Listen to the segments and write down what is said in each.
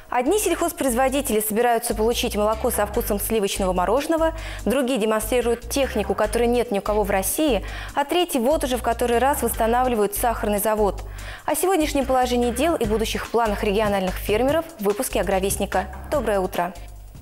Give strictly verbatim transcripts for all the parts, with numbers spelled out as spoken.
Одни сельхозпроизводители собираются получить молоко со вкусом сливочного мороженого, другие демонстрируют технику, которой нет ни у кого в России, а третьи вот уже в который раз восстанавливают сахарный завод. О сегодняшнем положении дел и будущих планах региональных фермеров в выпуске «Агровестника». Доброе утро!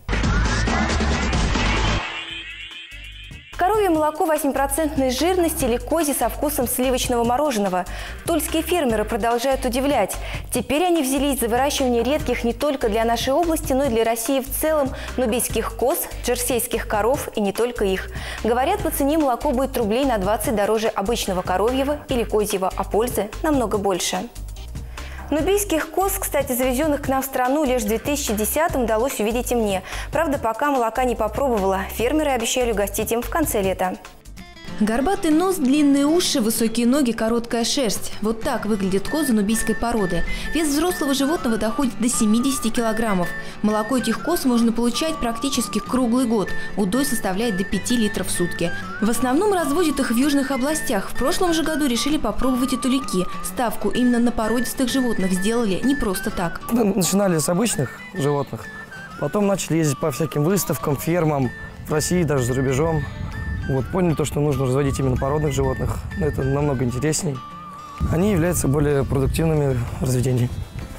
Коровье молоко восемь процентов жирности или кози со вкусом сливочного мороженого. Тульские фермеры продолжают удивлять. Теперь они взялись за выращивание редких не только для нашей области, но и для России в целом нубийских коз, джерсейских коров и не только их. Говорят, по цене молоко будет рублей на двадцать дороже обычного коровьего или козьего, а пользы намного больше. Нубийских коз, кстати, завезенных к нам в страну лишь в две тысячи десятом, удалось увидеть и мне. Правда, пока молока не попробовала. Фермеры обещали угостить им в конце лета. Горбатый нос, длинные уши, высокие ноги, короткая шерсть. Вот так выглядят козы нубийской породы. Вес взрослого животного доходит до семидесяти килограммов. Молоко этих коз можно получать практически круглый год. Удой составляет до пяти литров в сутки. В основном разводят их в южных областях. В прошлом же году решили попробовать и тулики. Ставку именно на породистых животных сделали не просто так. Мы начинали с обычных животных, потом начали ездить по всяким выставкам, фермам в России, даже за рубежом. Вот, поняли то, что нужно разводить именно породных животных. Это намного интересней. Они являются более продуктивными разведениями.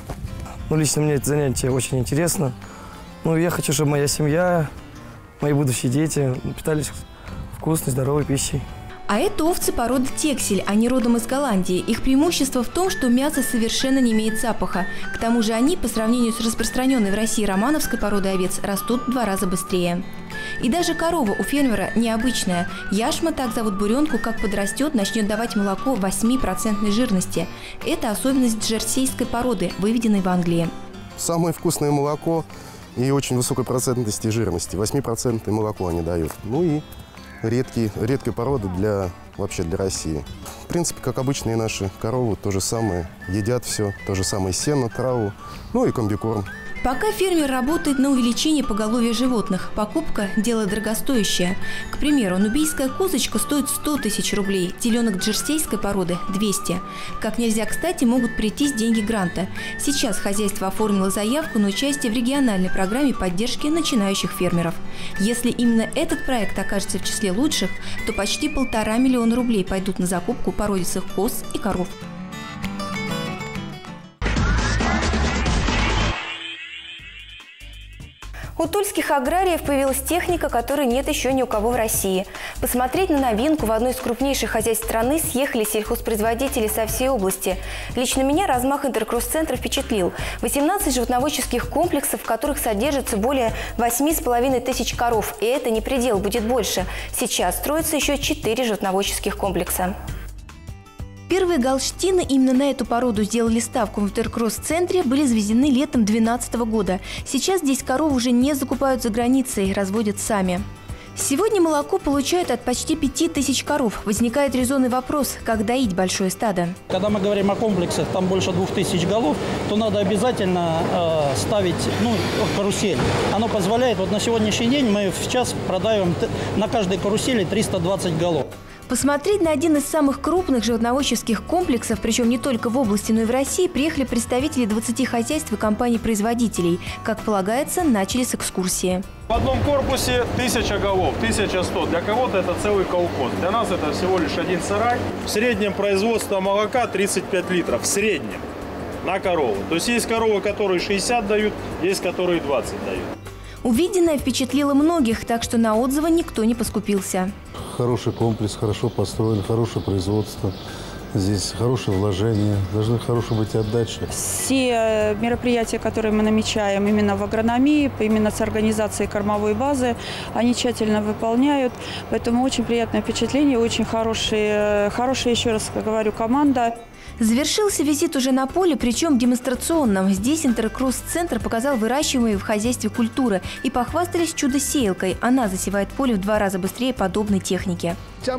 Ну, лично мне это занятие очень интересно. Ну, я хочу, чтобы моя семья, мои будущие дети питались вкусной, здоровой пищей. А это овцы породы тексель, они родом из Голландии. Их преимущество в том, что мясо совершенно не имеет запаха. К тому же они, по сравнению с распространенной в России романовской породой овец, растут в два раза быстрее. И даже корова у фермера необычная. Яшма, так зовут буренку, как подрастет, начнет давать молоко восемь процентов жирности. Это особенность джерсейской породы, выведенной в Англии. Самое вкусное молоко и очень высокой процентности жирности. восемь процентов молоко они дают. Ну и редкие, редкие породы для, вообще для России. В принципе, как обычные наши коровы, то же самое. Едят все, то же самое сено, траву, ну и комбикорм. Пока фермер работает на увеличение поголовья животных, покупка – дело дорогостоящее. К примеру, нубийская козочка стоит сто тысяч рублей, теленок джерсейской породы – двести. Как нельзя кстати, могут прийтись деньги гранта. Сейчас хозяйство оформило заявку на участие в региональной программе поддержки начинающих фермеров. Если именно этот проект окажется в числе лучших, то почти полтора миллиона рублей пойдут на закупку породистых коз и коров. У тульских аграриев появилась техника, которой нет еще ни у кого в России. Посмотреть на новинку в одной из крупнейших хозяйств страны съехали сельхозпроизводители со всей области. Лично меня размах интеркросс-центра впечатлил. восемнадцать животноводческих комплексов, в которых содержится более восьми с половиной тысяч коров. И это не предел, будет больше. Сейчас строится еще четыре животноводческих комплекса. Первые галштины именно на эту породу сделали ставку в интеркросс-центре, были завезены летом две тысячи двенадцатого года. Сейчас здесь коров уже не закупают за границей, разводят сами. Сегодня молоко получают от почти пяти тысяч коров. Возникает резонный вопрос, как доить большое стадо. Когда мы говорим о комплексах, там больше двух тысяч голов, то надо обязательно э, ставить ну, карусель. Оно позволяет, вот на сегодняшний день мы в час продаем на каждой карусели триста двадцать голов. Посмотреть на один из самых крупных животноводческих комплексов, причем не только в области, но и в России, приехали представители двадцати хозяйств и компаний-производителей. Как полагается, начали с экскурсии. В одном корпусе тысяча голов, тысяча сто. Для кого-то это целый колхоз. Для нас это всего лишь один сарай. В среднем производство молока тридцать пять литров. В среднем на корову. То есть есть коровы, которые шестьдесят дают, есть которые двадцать дают. Увиденное впечатлило многих, так что на отзывы никто не поскупился. Хороший комплекс, хорошо построен, хорошее производство. Здесь хорошее вложение, должны хорошая быть отдача. Все мероприятия, которые мы намечаем именно в агрономии, именно с организацией кормовой базы, они тщательно выполняют. Поэтому очень приятное впечатление, очень хорошая, хорошая, еще раз говорю, команда. Завершился визит уже на поле, причем демонстрационном. Здесь интеркросс-центр показал выращиваемые в хозяйстве культуры и похвастались чудо-сеялкой. Она засевает поле в два раза быстрее подобной техники.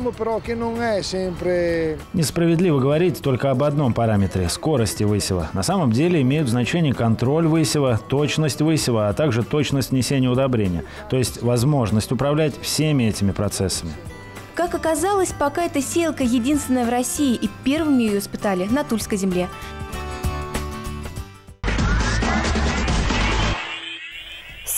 Несправедливо говорить только об одном параметре – скорости высева. На самом деле имеют значение контроль высева, точность высева, а также точность внесения удобрения. То есть возможность управлять всеми этими процессами. Как оказалось, пока эта сеялка единственная в России, и первыми ее испытали на Тульской земле.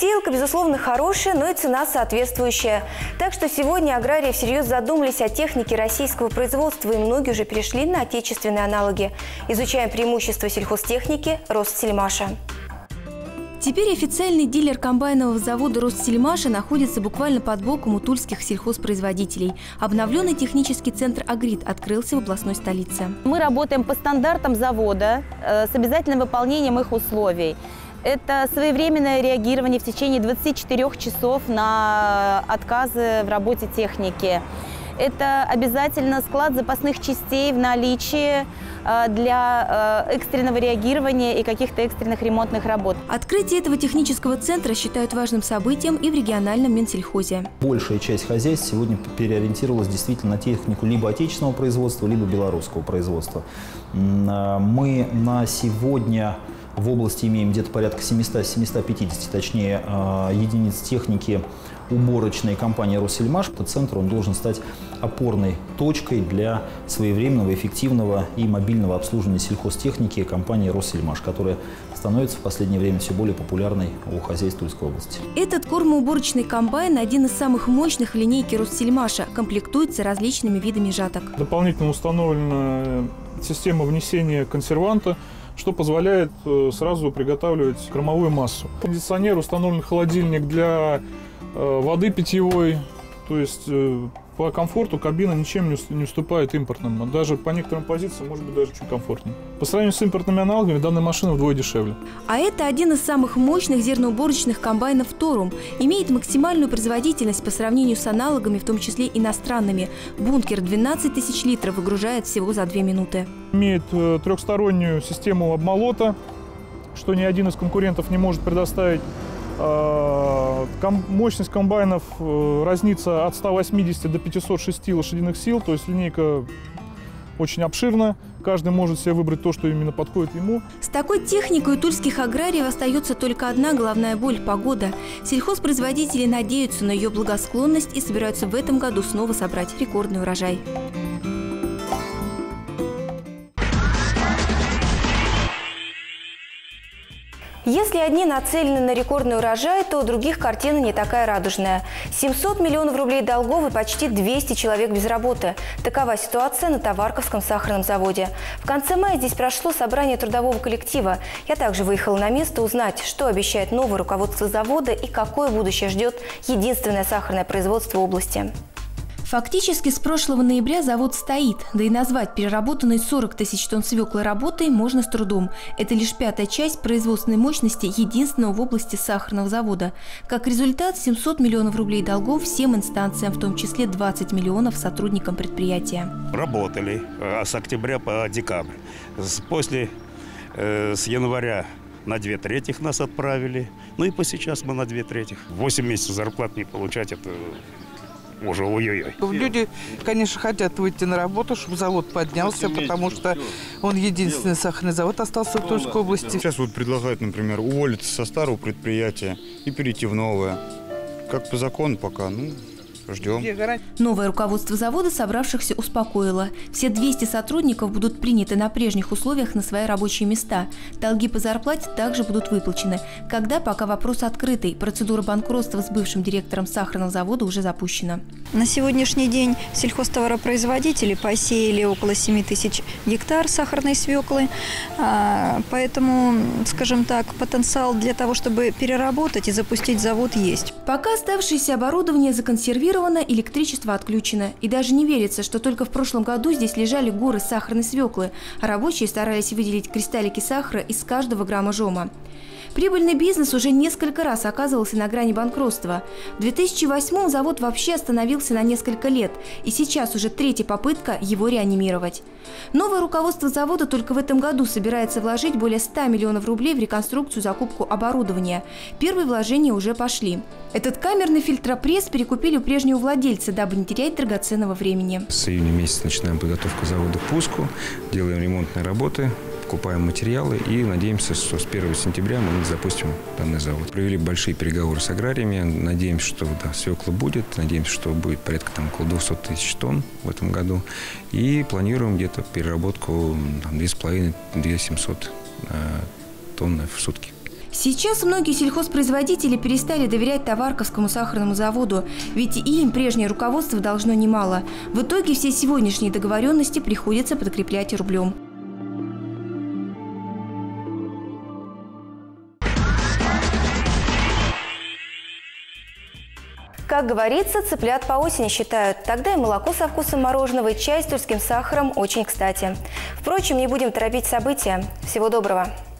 Сеялка, безусловно, хорошая, но и цена соответствующая. Так что сегодня аграрии всерьез задумались о технике российского производства, и многие уже перешли на отечественные аналоги. Изучаем преимущества сельхозтехники Россельмаша. Теперь официальный дилер комбайнового завода Россельмаша находится буквально под боком у тульских сельхозпроизводителей. Обновленный технический центр «Агрит» открылся в областной столице. Мы работаем по стандартам завода э, с обязательным выполнением их условий. Это своевременное реагирование в течение двадцати четырёх часов на отказы в работе техники. Это обязательно склад запасных частей в наличии для экстренного реагирования и каких-то экстренных ремонтных работ. Открытие этого технического центра считают важным событием и в региональном Минсельхозе. Большая часть хозяйств сегодня переориентировалась действительно на технику либо отечественного производства, либо белорусского производства. Мы на сегодня в области имеем где-то порядка семисот — семисот пятидесяти, точнее, единиц техники уборочной компании «Россельмаш». Этот центр он должен стать опорной точкой для своевременного, эффективного и мобильного обслуживания сельхозтехники компании «Россельмаш», которая становится в последнее время все более популярной у хозяйств Тульской области. Этот кормоуборочный комбайн – один из самых мощных в линейке «Россельмаша», комплектуется различными видами жаток. Дополнительно установлена система внесения консерванта, что позволяет сразу приготавливать кормовую массу. Кондиционер, установлен холодильник для воды питьевой, то есть по комфорту кабина ничем не уступает импортным. Даже по некоторым позициям может быть даже чуть комфортнее. По сравнению с импортными аналогами данная машина вдвое дешевле. А это один из самых мощных зерноуборочных комбайнов «Торум». Имеет максимальную производительность по сравнению с аналогами, в том числе иностранными. Бункер двенадцать тысяч литров выгружает всего за две минуты. Имеет трехстороннюю систему обмолота, что ни один из конкурентов не может предоставить. Мощность комбайнов разнится от ста восьмидесяти до пятисот шести лошадиных сил, то есть линейка очень обширна. Каждый может себе выбрать то, что именно подходит ему. С такой техникой у тульских аграриев остается только одна головная боль – погода. Сельхозпроизводители надеются на ее благосклонность и собираются в этом году снова собрать рекордный урожай. Если одни нацелены на рекордный урожай, то у других картина не такая радужная. семьсот миллионов рублей долгов и почти двести человек без работы. Такова ситуация на Товарковском сахарном заводе. В конце мая здесь прошло собрание трудового коллектива. Я также выехала на место узнать, что обещает новое руководство завода и какое будущее ждет единственное сахарное производство области. Фактически с прошлого ноября завод стоит, да и назвать переработанные сорок тысяч тонн свеклы работой можно с трудом. Это лишь пятая часть производственной мощности единственного в области сахарного завода. Как результат, семьсот миллионов рублей долгов всем инстанциям, в том числе двадцать миллионов сотрудникам предприятия. Работали с октября по декабрь. После, э, с января на две трети нас отправили. Ну и по сейчас мы на две трети. восемь месяцев зарплат не получать – это уже ой-ой-ой. Люди, конечно, хотят выйти на работу, чтобы завод поднялся, потому что он единственный сахарный завод остался в Тульской области. Сейчас вот предлагают, например, уволиться со старого предприятия и перейти в новое. Как по закону пока, ну, ждем. Новое руководство завода собравшихся успокоило. Все двести сотрудников будут приняты на прежних условиях на свои рабочие места. Долги по зарплате также будут выплачены. Когда, пока вопрос открытый. Процедура банкротства с бывшим директором сахарного завода уже запущена. На сегодняшний день сельхозтоваропроизводители посеяли около семи тысяч гектар сахарной свеклы. Поэтому, скажем так, потенциал для того, чтобы переработать и запустить завод, есть. Пока оставшееся оборудование законсервировано, электричество отключено. И даже не верится, что только в прошлом году здесь лежали горы сахарной свеклы, а рабочие старались выделить кристаллики сахара из каждого грамма жома. Прибыльный бизнес уже несколько раз оказывался на грани банкротства. В две тысячи восьмом завод вообще остановился на несколько лет, и сейчас уже третья попытка его реанимировать. Новое руководство завода только в этом году собирается вложить более ста миллионов рублей в реконструкцию и закупку оборудования. Первые вложения уже пошли. Этот камерный фильтропресс перекупили у прежнего владельца, дабы не терять драгоценного времени. С июня месяца начинаем подготовку завода к пуску, делаем ремонтные работы, покупаем материалы и надеемся, что с первого сентября мы запустим данный завод. Провели большие переговоры с аграриями, надеемся, что да, свекла будет, надеемся, что будет порядка там, около двухсот тысяч тонн в этом году. И планируем где-то переработку две с половиной — две тысячи семьсот э, тонн в сутки. Сейчас многие сельхозпроизводители перестали доверять Товарковскому сахарному заводу, ведь и им прежнее руководство должно немало. В итоге все сегодняшние договоренности приходится подкреплять рублем. Как говорится, цыплят по осени считают. Тогда и молоко со вкусом мороженого, и чай с тульским сахаром очень кстати. Впрочем, не будем торопить события. Всего доброго!